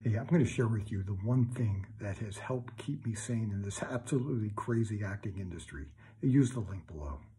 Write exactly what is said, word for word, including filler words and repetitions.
Hey, I'm going to share with you the one thing that has helped keep me sane in this absolutely crazy acting industry. Use the link below.